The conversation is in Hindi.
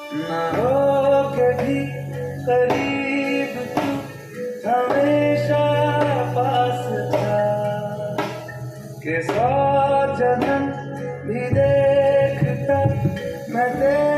ना हो के भी करीब तू हमेशा पास था, कि 100 जन्म भी देखता मैं तेरे